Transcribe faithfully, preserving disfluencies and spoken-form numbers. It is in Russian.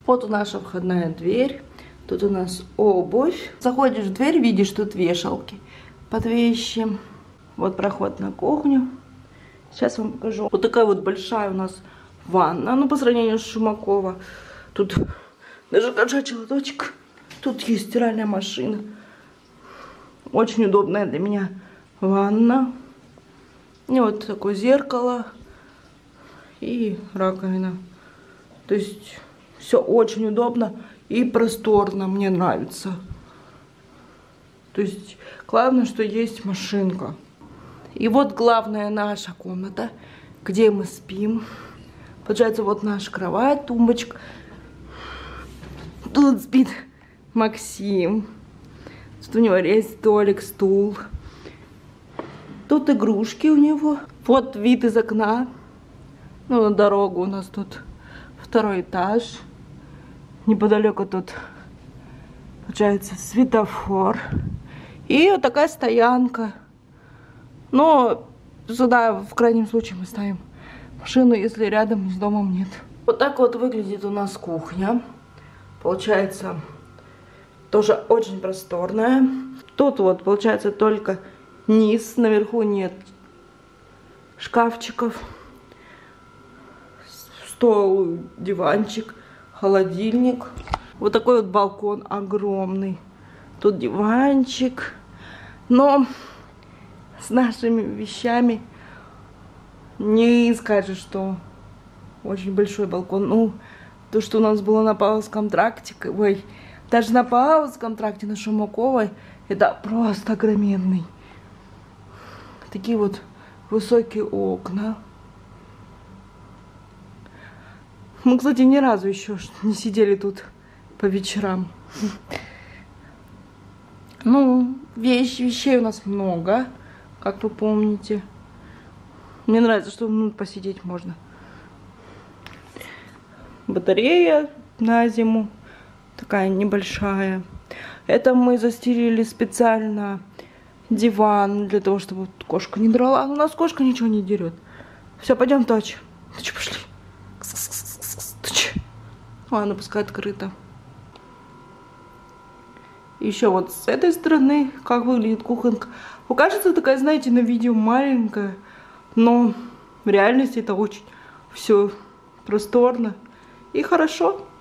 Вот наша входная дверь. Тут у нас обувь. Заходишь в дверь, видишь тут вешалки под вещи. Вот проход на кухню. Сейчас вам покажу. Вот такая вот большая у нас ванна. Ну, по сравнению с Шумакова. Тут даже кошачий лоточек. Тут есть стиральная машина. Очень удобная для меня ванна. И вот такое зеркало. И раковина. То есть все очень удобно и просторно. Мне нравится. То есть главное, что есть машинка. И вот главная наша комната, где мы спим. Получается, вот наша кровать, тумбочка. Тут спит Максим. Тут у него есть столик, стул. Тут игрушки у него. Вот вид из окна. Ну, на дорогу у нас тут второй этаж. Неподалеку тут, получается, светофор. И вот такая стоянка. Но сюда, в крайнем случае, мы ставим машину, если рядом с домом нет. Вот так вот выглядит у нас кухня. Получается, тоже очень просторная. Тут вот, получается, только низ. Наверху нет шкафчиков. Стол, диванчик, холодильник. Вот такой вот балкон огромный. Тут диванчик. Но с нашими вещами не скажешь, что очень большой балкон. Ну, то, что у нас было на Павловском тракте, ой, даже на Павловском тракте, на Шумаковой, это просто огроменный. Такие вот высокие окна. Мы, кстати, ни разу еще не сидели тут по вечерам. Ну, вещь, вещей у нас много, как вы помните. Мне нравится, что минут посидеть можно. Батарея на зиму. Такая небольшая. Это мы застелили специально диван, для того, чтобы кошка не драла. У нас кошка ничего не дерет. Все, пойдем, Тач. Тач, пошли. Ладно, пускай открыто. Еще вот с этой стороны, как выглядит кухонка. Кажется, такая, знаете, на видео маленькая, но в реальности это очень все просторно и хорошо.